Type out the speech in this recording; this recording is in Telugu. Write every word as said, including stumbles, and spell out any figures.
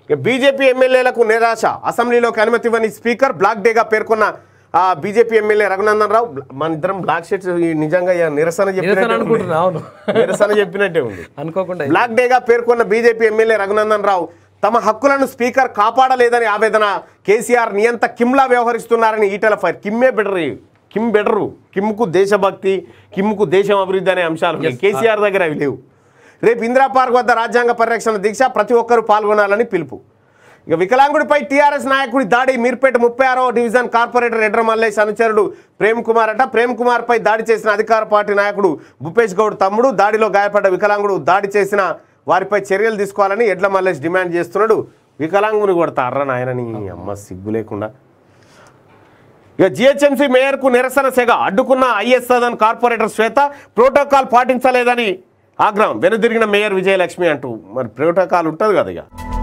ఇక బీజేపీ ఎమ్మెల్యేలకు నిరాశ, అసెంబ్లీలోకి అనుమతి ఇవ్వని స్పీకర్, బ్లాక్ డేగా పేర్కొన్న ఆ బీజేపీ ఎమ్మెల్యే రఘునందన్ రావు. మన ఇద్దరం బ్లాక్ షర్ట్స్ నిజంగా నిరసన చెప్పినట్టు నిరసన చెప్పినట్టే ఉంది అనుకోకుండా. బ్లాక్ డేగా పేర్కొన్న బీజేపీ ఎమ్మెల్యే రఘునందన్ రావు తమ హక్కులను స్పీకర్ కాపాడలేదని ఆవేదన. కేసీఆర్ నియంత కిమ్లా వ్యవహరిస్తున్నారని ఈటెల ఫైర్. కిమ్మే బెటర్, కిమ్ బెటరు. కిమ్కు దేశభక్తి, కిమ్కు దేశం అభివృద్ధి అనే అంశాలు కేసీఆర్ దగ్గర అవి లేవు. రేపు ఇందిరా పార్క్ వద్ద రాజ్యాంగ పరిరక్షణ దీక్ష, ప్రతి ఒక్కరూ పాల్గొనాలని పిలుపు. ఇక వికలాంగుడిపై టీఆర్ఎస్ నాయకుడి దాడి. మీర్పేట ముప్పై ఆరో డివిజన్ కార్పొరేటర్ ఎడ్ర మల్లేష్ అనుచరుడు ప్రేమ్ కుమార్ అట. ప్రేమ్ కుమార్ పై దాడి చేసిన అధికార పార్టీ నాయకుడు భూపేష్ గౌడ్ తమ్ముడు. దాడిలో గాయపడ్డ వికలాంగుడు దాడి చేసిన వారిపై చర్యలు తీసుకోవాలని ఎడ్ల మల్లేష్ డిమాండ్ చేస్తున్నాడు. వికలాంగుని కొడతారా నాయనని అమ్మ సిగ్గు లేకుండా. ఇక జిహెచ్ఎంసీ మేయర్కు నిరసన సెగ. అడ్డుకున్న IS Sadan corporator Swetha. Protocol పాటించలేదని ఆగ్రహం. వెనుదిరిగిన మేయర్ విజయలక్ష్మి అంటూ. మరి ప్రోటోకాల్ ఉంటుంది కదా ఇక.